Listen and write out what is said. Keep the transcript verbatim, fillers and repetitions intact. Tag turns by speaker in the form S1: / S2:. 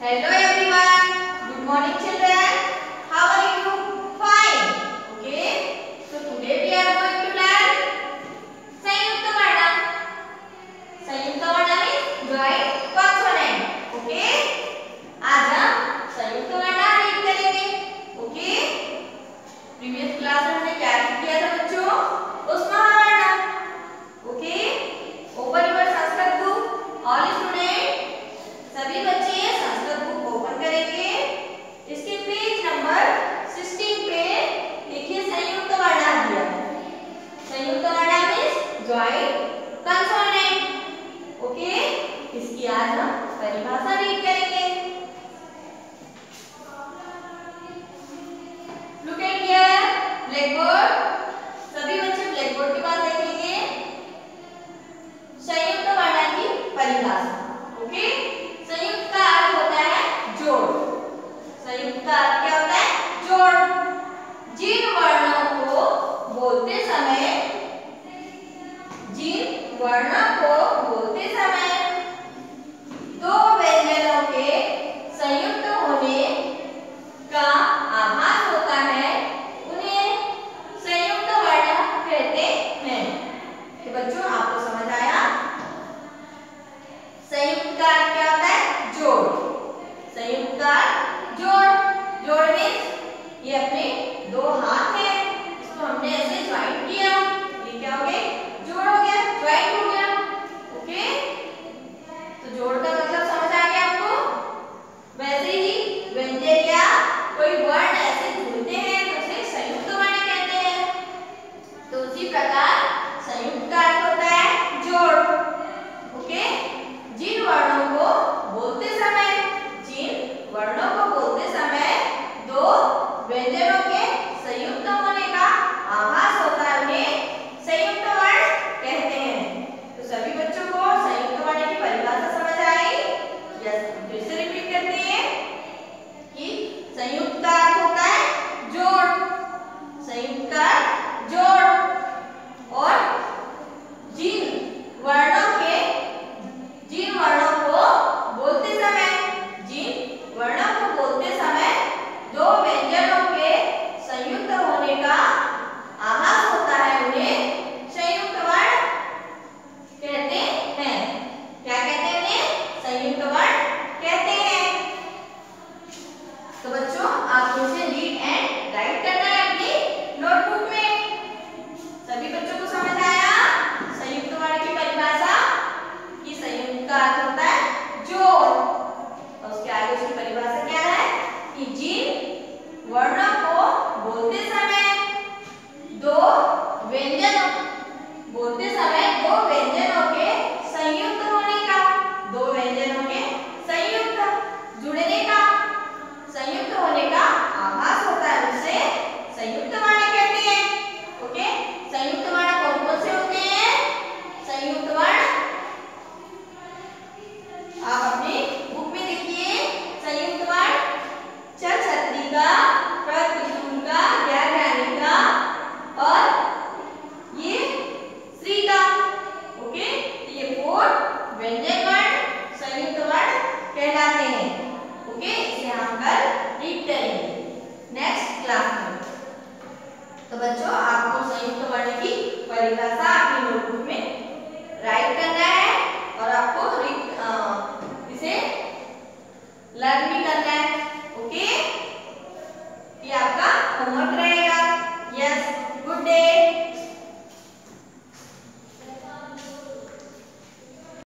S1: Hello everyone. Good morning children. How are you? Fine. Okay. So today we are going to learn संयुक्त वर्ण. संयुक्त वर्ण means joint consonant. Okay. आज हम संयुक्त वर्ण रीड करेंगे. Okay. Previous class में हमने क्या किया था बच्चों? उष्मावर्ण. Okay. Open your Sanskrit book. All students. सभी बच्चे संस्कृत बुक ओपन करेंगे. इसके पेज नंबर सोलह पे देखिए संयुक्त वर्ण दिया है. संयुक्त वर्ण मींस जॉइंट कंसोनेंट. ओके. इसकी आज हम परिभाषा रीड करेंगे. Look at here black board. सभी बच्चे ब्लैक बोर्ड के पास देखेंगे संयुक्त वर्ण की परिभाषा. ओके. संयुक्त का अर्थ होता है जोड़. संयुक्त का अर्थ क्या होता है? जोड़. जिन वर्णों को बोलते समय जिन वर्णों को बोलते समय दो व्यंजनों के संयुक्त होने का आभास होता है उन्हें संयुक्त वर्ण कहते हैं. तो बच्चों आपको समझ आया? संयुक्त का अर्थ क्या होता है? जोड़. संयुक्त का जोड़. जोड़ मीन्स ये अपने दो हाथ हैं, इसको हमने ऐसे ज्वाइंट किया, ये क्या हो गया? जोड़ हो गया, ज्वाइंट हो गया. ओके. तो जोड़ का मतलब समझ आ गया आपको? वैसे ही व्यंजन या कोई वर्ण ऐसे जुड़ते हैं तो उसे संयुक्त वर्ण कहते हैं. तो उसी प्रकार संयुक्त का अर्थ होता है जोड़. ओके. जिन वर्णों को बोलते समय जिन वर्णों को बोलते समय दो व्यंजनों के संयुक्त होने का आभास होता है उन्हें संयुक्त वर्ण कहते हैं. तो सभी बच्चों को संयुक्त वर्ण की परिभाषा समझ आई? यस. फिर से रिपीट करते हैं कि संयुक्त का अर्थ होता है जोड़. संयुक्त का जोड़. और जिन वर्णों के जिन वर्णों को बोलते समय जिन वर्णों को बोलते समय दो व्यंजनों के संयुक्त होने का आभास होता है उन्हें संयुक्त वर्ण कहते हैं. क्या कहते हैं उन्हें? संयुक्त वर्ण कहते हैं. तो बच्चों आपको इसे रीड एंड राइट करना है अपनी नोटबुक में. सभी बच्चों को समझ आया संयुक्त वर्ण की परिभाषा? कि संयुक्त का अर्थ होता है जोड़. और उसके आगे उसकी परिभाषा क्या है? कि जिन वर्णों को बोलते समय दो व्यंजनों बोलते समय दो व्यंजनों के संयुक्त होने का दो व्यंजनों के संयुक्त जुड़ने का संयुक्त होने का आभास होता है उसे संयुक्त वर्ण कहते हैं. ओके. संयुक्त वर्ण कौन कौन से होते हैं? संयुक्त वर्ण आप अपनी बुक में देखिए. संयुक्त वर्ण चर छतरी का, प्रत्युत्तम का, ज्ञानी का और ये श्री का. ओके. ये फोर व्यंजन वर्ण संयुक्त वर्ण कहलाते हैं. ओके. इसे हम कल रीड करेंगे नेक्स्ट क्लास में. तो बच्चों आपको संयुक्त वर्ण की परिभाषा अपनी नोटबुक में राइट करना है और आपको इसे लर्न भी करना है. ओके. ये आपका होमवर्क रहेगा. यस. Good day.